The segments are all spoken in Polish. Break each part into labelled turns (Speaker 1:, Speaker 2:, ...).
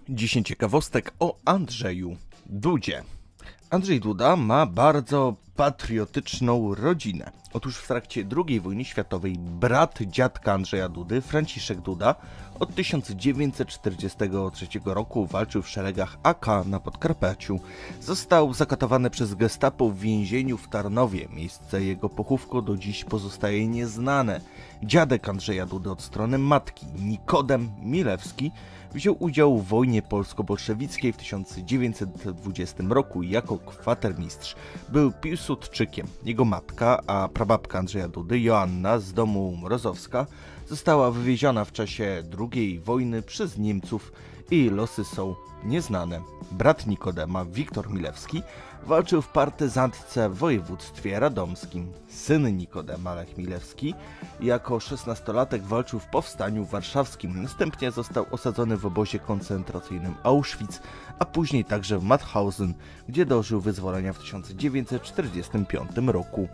Speaker 1: 10 ciekawostek o Andrzeju Dudzie. Andrzej Duda ma bardzo patriotyczną rodzinę. Otóż w trakcie II wojny światowej brat dziadka Andrzeja Dudy, Franciszek Duda, od 1943 roku walczył w szeregach AK na Podkarpaciu. Został zakatowany przez gestapo w więzieniu w Tarnowie. Miejsce jego pochówku do dziś pozostaje nieznane. Dziadek Andrzeja Dudy od strony matki, Nikodem Milewski, wziął udział w wojnie polsko-bolszewickiej w 1920 roku jako kwatermistrz. Był Piłsudczykiem. Jego matka, a prababka Andrzeja Dudy, Joanna z domu Mrozowska, została wywieziona w czasie II wojny przez Niemców i jej losy są nieznane. Brat Nikodema, Wiktor Milewski, walczył w partyzantce w województwie radomskim. Syn Nikodema, Lech Milewski, jako 16-latek walczył w powstaniu warszawskim. Następnie został osadzony w obozie koncentracyjnym Auschwitz, a później także w Mauthausen, gdzie dożył wyzwolenia w 1945 roku.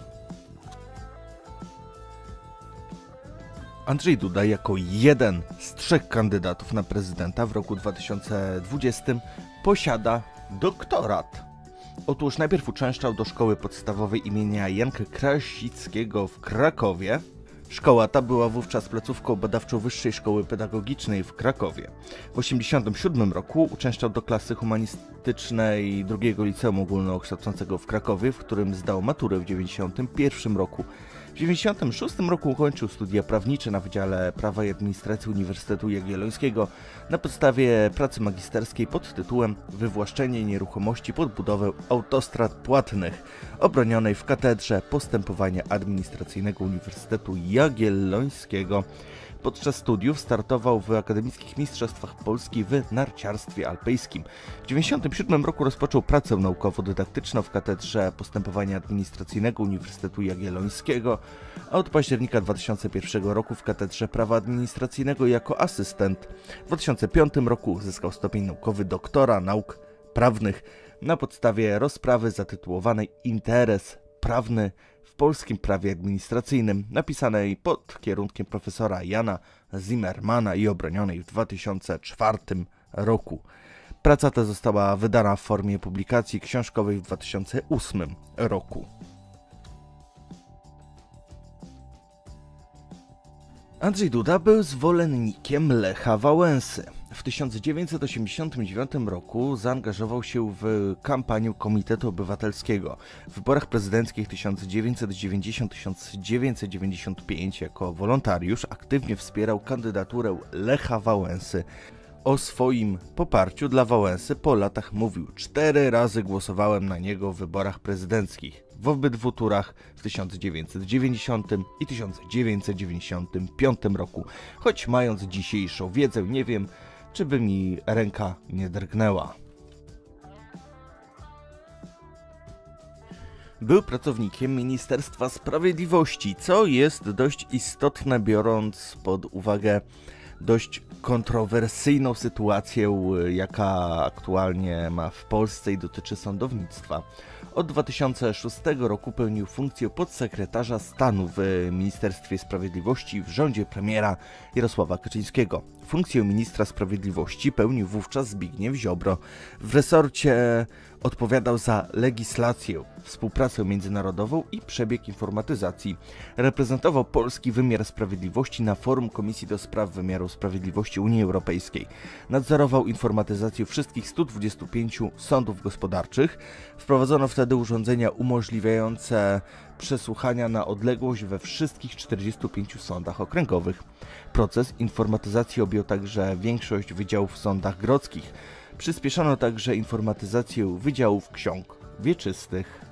Speaker 1: Andrzej Duda jako jeden z 3 kandydatów na prezydenta w roku 2020 posiada doktorat. Otóż najpierw uczęszczał do szkoły podstawowej imienia Janka Krasickiego w Krakowie. Szkoła ta była wówczas placówką badawczą Wyższej Szkoły Pedagogicznej w Krakowie. W 1987 roku uczęszczał do klasy humanistycznej II Liceum Ogólnokształcącego w Krakowie, w którym zdał maturę w 1991 roku. W 1996 roku ukończył studia prawnicze na Wydziale Prawa i Administracji Uniwersytetu Jagiellońskiego na podstawie pracy magisterskiej pod tytułem Wywłaszczenie nieruchomości pod budowę autostrad płatnych, obronionej w Katedrze Postępowania Administracyjnego Uniwersytetu Jagiellońskiego. Podczas studiów startował w akademickich mistrzostwach Polski w narciarstwie alpejskim. W 1997 roku rozpoczął pracę naukowo-dydaktyczną w Katedrze Postępowania Administracyjnego Uniwersytetu Jagiellońskiego, a od października 2001 roku w Katedrze Prawa Administracyjnego jako asystent. W 2005 roku uzyskał stopień naukowy doktora nauk prawnych na podstawie rozprawy zatytułowanej Interes prawny w polskim prawie administracyjnym, napisanej pod kierunkiem profesora Jana Zimmermana i obronionej w 2004 roku. Praca ta została wydana w formie publikacji książkowej w 2008 roku. Andrzej Duda był zwolennikiem Lecha Wałęsy. W 1989 roku zaangażował się w kampanię Komitetu Obywatelskiego. W wyborach prezydenckich 1990-1995 jako wolontariusz aktywnie wspierał kandydaturę Lecha Wałęsy. O swoim poparciu dla Wałęsy po latach mówił: 4 razy głosowałem na niego w wyborach prezydenckich, w obydwu turach w 1990 i 1995 roku. Choć mając dzisiejszą wiedzę, nie wiem, czy by mi ręka nie drgnęła. Był pracownikiem Ministerstwa Sprawiedliwości, co jest dość istotne, biorąc pod uwagę dość kontrowersyjną sytuację, jaka aktualnie ma w Polsce i dotyczy sądownictwa. Od 2006 roku pełnił funkcję podsekretarza stanu w Ministerstwie Sprawiedliwości w rządzie premiera Jarosława Kaczyńskiego. Funkcję ministra sprawiedliwości pełnił wówczas Zbigniew Ziobro. W resorcie odpowiadał za legislację, współpracę międzynarodową i przebieg informatyzacji. Reprezentował polski wymiar sprawiedliwości na forum Komisji do Spraw Wymiaru Sprawiedliwości Unii Europejskiej. Nadzorował informatyzację wszystkich 125 sądów gospodarczych. Wprowadzono wtedy urządzenia umożliwiające przesłuchania na odległość we wszystkich 45 sądach okręgowych. Proces informatyzacji objął także większość wydziałów w sądach grodzkich. Przyspieszono także informatyzację wydziałów ksiąg wieczystych.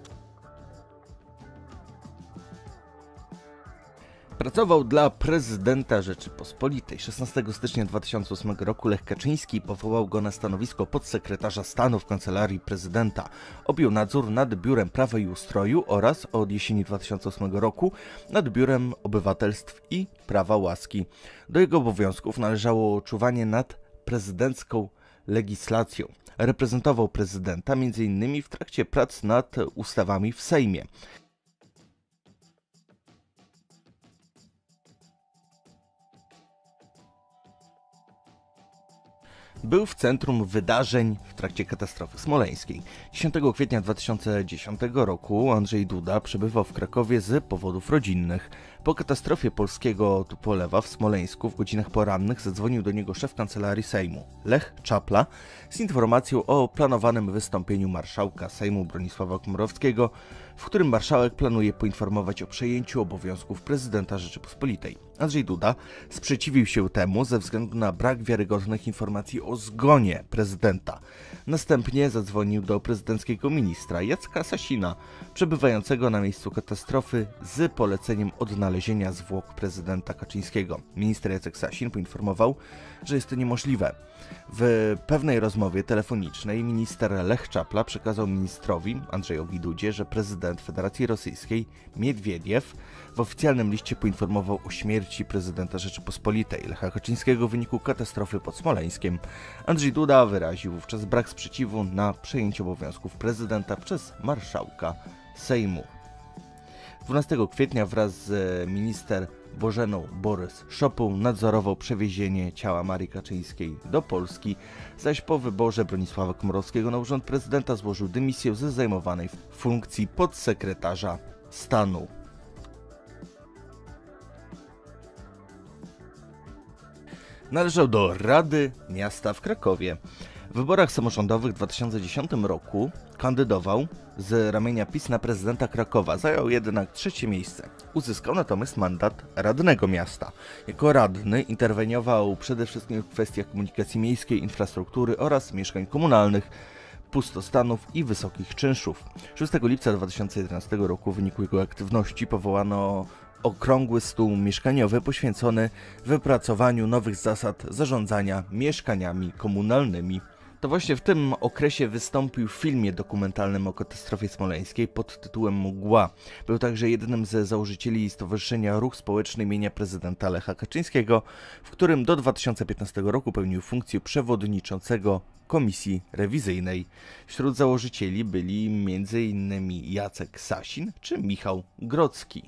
Speaker 1: Pracował dla prezydenta Rzeczypospolitej. 16 stycznia 2008 roku Lech Kaczyński powołał go na stanowisko podsekretarza stanu w Kancelarii Prezydenta. Objął nadzór nad Biurem Prawa i Ustroju oraz od jesieni 2008 roku nad Biurem Obywatelstw i Prawa Łaski. Do jego obowiązków należało czuwanie nad prezydencką legislacją. Reprezentował prezydenta m.in. w trakcie prac nad ustawami w Sejmie. był w centrum wydarzeń w trakcie katastrofy smoleńskiej. 10 kwietnia 2010 roku Andrzej Duda przebywał w Krakowie z powodów rodzinnych. Po katastrofie polskiego Tupolewa w Smoleńsku w godzinach porannych zadzwonił do niego szef kancelarii Sejmu, Lech Czapla, z informacją o planowanym wystąpieniu marszałka Sejmu Bronisława Komorowskiego, w którym marszałek planuje poinformować o przejęciu obowiązków prezydenta Rzeczypospolitej. Andrzej Duda sprzeciwił się temu ze względu na brak wiarygodnych informacji o zgonie prezydenta. Następnie zadzwonił do prezydenckiego ministra Jacka Sasina, przebywającego na miejscu katastrofy, z poleceniem odnalezienia zwłok prezydenta Kaczyńskiego. Minister Jacek Sasin poinformował, że jest to niemożliwe. W pewnej rozmowie telefonicznej minister Lech Czapla przekazał ministrowi Andrzejowi Dudzie, że prezydent Federacji Rosyjskiej Miedwiediew w oficjalnym liście poinformował o śmierci prezydenta Rzeczypospolitej Lecha Kaczyńskiego w wyniku katastrofy pod Smoleńskiem. Andrzej Duda wyraził wówczas brak sprzeciwu na przejęcie obowiązków prezydenta przez marszałka Sejmu. 12 kwietnia wraz z minister Bożeną Borys-Szopą nadzorował przewiezienie ciała Marii Kaczyńskiej do Polski, zaś po wyborze Bronisława Komorowskiego na urząd prezydenta złożył dymisję ze zajmowanej funkcji podsekretarza stanu. Należał do Rady Miasta w Krakowie. W wyborach samorządowych w 2010 roku kandydował z ramienia PiS na prezydenta Krakowa, zajął jednak trzecie miejsce. Uzyskał natomiast mandat radnego miasta. Jako radny interweniował przede wszystkim w kwestiach komunikacji miejskiej, infrastruktury oraz mieszkań komunalnych, pustostanów i wysokich czynszów. 6 lipca 2011 roku w wyniku jego aktywności powołano okrągły stół mieszkaniowy poświęcony wypracowaniu nowych zasad zarządzania mieszkaniami komunalnymi. To właśnie w tym okresie wystąpił w filmie dokumentalnym o katastrofie smoleńskiej pod tytułem Mgła. Był także jednym ze założycieli Stowarzyszenia Ruch Społeczny imienia prezydenta Lecha Kaczyńskiego, w którym do 2015 roku pełnił funkcję przewodniczącego komisji rewizyjnej. Wśród założycieli byli m.in. Jacek Sasin czy Michał Grodzki.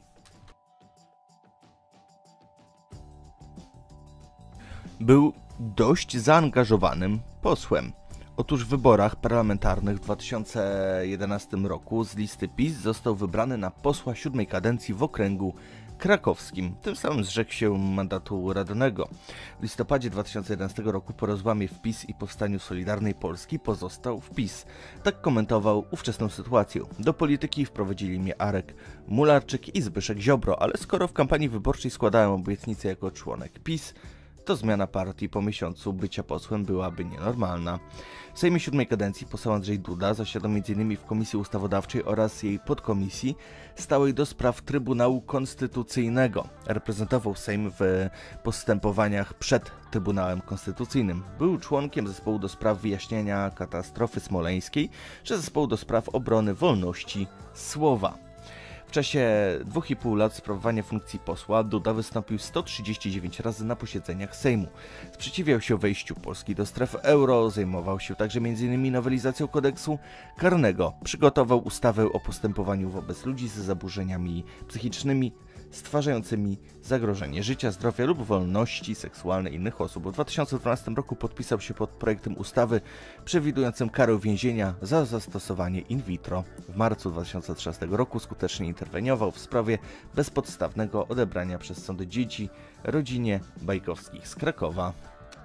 Speaker 1: Był dość zaangażowanym posłem. Otóż w wyborach parlamentarnych w 2011 roku z listy PiS został wybrany na posła 7. kadencji w okręgu krakowskim. Tym samym zrzekł się mandatu radnego. W listopadzie 2011 roku po rozłamie w PiS i powstaniu Solidarnej Polski pozostał w PiS. Tak komentował ówczesną sytuację. Do polityki wprowadzili mnie Arek Mularczyk i Zbyszek Ziobro, ale skoro w kampanii wyborczej składałem obietnicę jako członek PiS, to zmiana partii po miesiącu bycia posłem byłaby nienormalna. W Sejmie 7. kadencji poseł Andrzej Duda zasiadał m.in. w Komisji Ustawodawczej oraz jej podkomisji stałej do spraw Trybunału Konstytucyjnego. Reprezentował Sejm w postępowaniach przed Trybunałem Konstytucyjnym. Był członkiem zespołu do spraw wyjaśniania katastrofy smoleńskiej czy zespołu do spraw obrony wolności słowa. W czasie 2,5 lat sprawowania funkcji posła Duda wystąpił 139 razy na posiedzeniach Sejmu. Sprzeciwiał się wejściu Polski do strefy euro, zajmował się także m.in. nowelizacją kodeksu karnego. Przygotował ustawę o postępowaniu wobec ludzi z zaburzeniami psychicznymi stwarzającymi zagrożenie życia, zdrowia lub wolności seksualnej innych osób. W 2012 roku podpisał się pod projektem ustawy przewidującym karę więzienia za zastosowanie in vitro. W marcu 2013 roku skutecznie interweniował w sprawie bezpodstawnego odebrania przez sądy dzieci rodzinie Bajkowskich z Krakowa.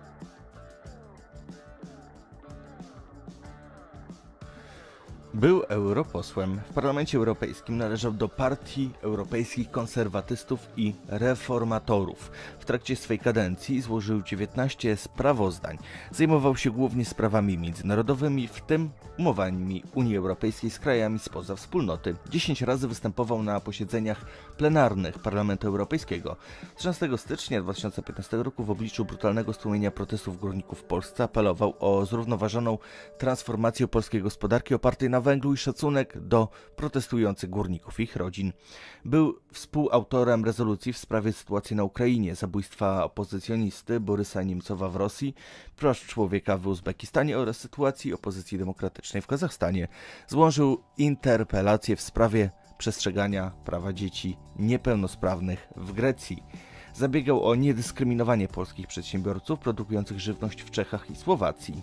Speaker 1: Był europosłem. W Parlamencie Europejskim należał do Partii Europejskich Konserwatystów i Reformatorów. W trakcie swej kadencji złożył 19 sprawozdań. Zajmował się głównie sprawami międzynarodowymi, w tym umowami Unii Europejskiej z krajami spoza wspólnoty. 10 razy występował na posiedzeniach plenarnych Parlamentu Europejskiego. 13 stycznia 2015 roku w obliczu brutalnego stłumienia protestów górników w Polsce apelował o zrównoważoną transformację polskiej gospodarki opartej na węglu i szacunek do protestujących górników i ich rodzin. Był współautorem rezolucji w sprawie sytuacji na Ukrainie, zabójstwa opozycjonisty Borysa Niemcowa w Rosji, praw człowieka w Uzbekistanie oraz sytuacji opozycji demokratycznej w Kazachstanie. Złożył interpelację w sprawie przestrzegania prawa dzieci niepełnosprawnych w Grecji. Zabiegał o niedyskryminowanie polskich przedsiębiorców produkujących żywność w Czechach i Słowacji.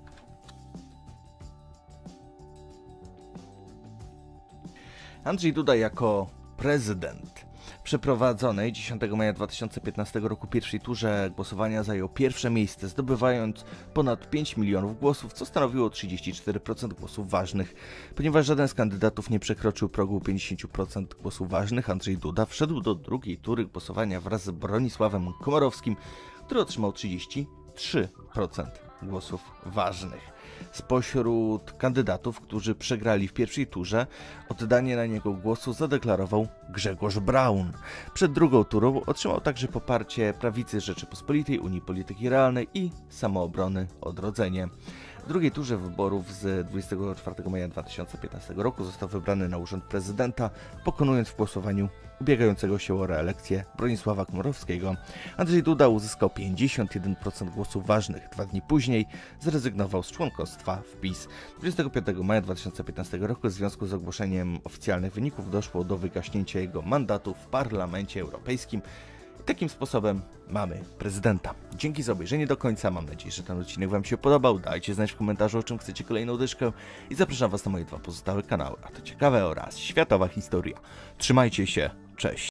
Speaker 1: Andrzej Duda jako prezydent. W przeprowadzonej 10 maja 2015 roku pierwszej turze głosowania zajął pierwsze miejsce, zdobywając ponad 5 milionów głosów, co stanowiło 34% głosów ważnych. Ponieważ żaden z kandydatów nie przekroczył progu 50% głosów ważnych, Andrzej Duda wszedł do drugiej tury głosowania wraz z Bronisławem Komorowskim, który otrzymał 33% głosów ważnych. Spośród kandydatów, którzy przegrali w pierwszej turze, oddanie na niego głosu zadeklarował Grzegorz Braun. Przed drugą turą otrzymał także poparcie Prawicy Rzeczypospolitej, Unii Polityki Realnej i Samoobrony Odrodzenie. W drugiej turze wyborów z 24 maja 2015 roku został wybrany na urząd prezydenta, pokonując w głosowaniu ubiegającego się o reelekcję Bronisława Komorowskiego. Andrzej Duda uzyskał 51% głosów ważnych. 2 dni później zrezygnował z członkostwa w PiS. 25 maja 2015 roku w związku z ogłoszeniem oficjalnych wyników doszło do wygaśnięcia jego mandatu w Parlamencie Europejskim. Takim sposobem mamy prezydenta. Dzięki za obejrzenie do końca. Mam nadzieję, że ten odcinek Wam się podobał. Dajcie znać w komentarzu, o czym chcecie kolejną dyszkę i zapraszam Was na moje 2 pozostałe kanały, a to ciekawe oraz światowa historia. Trzymajcie się, cześć!